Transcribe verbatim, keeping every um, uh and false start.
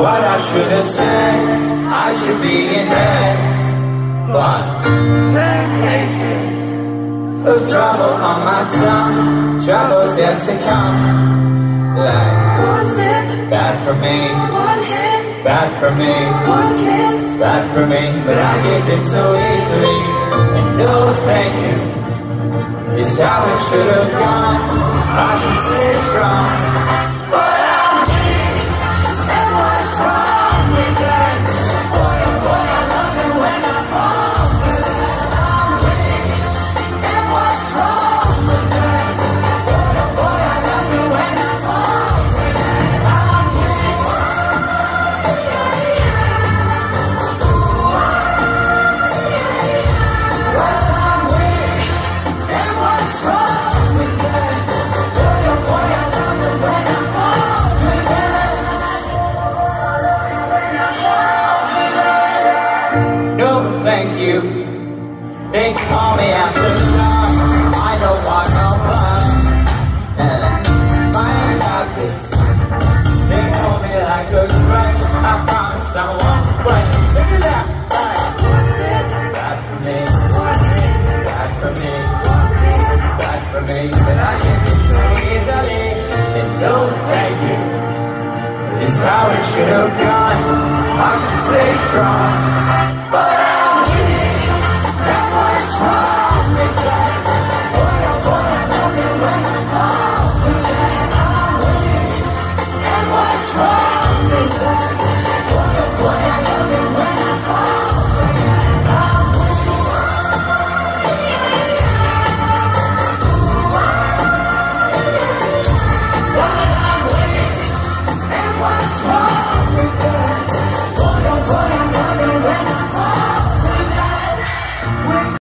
what I should have said. I should be in bed, but temptation of trouble on my tongue, trouble's yet to come. Like one sip, bad for me. One hit, bad for me. One kiss, bad for me. But I give it so easily, and no thank you is how it should have gone. I should stay strong, but I'm weak. And what's wrong with that? Boy, oh boy, I love it when I fall. I'm weak. And what's wrong with that? Boy, oh boy, I love it when I fall. I'm weak. But I'm weak. And what's wrong with that? Boy, oh boy, I love it when I fall. No, thank you. They call me after dark. I don't want no fun. And my habits, they hold me like a grudge. I promise I won't budge. Look at that. Bad for me. Bad for me. Bad for me. But I get it so easily. And no thank you is how it should have gone. I should stay strong, but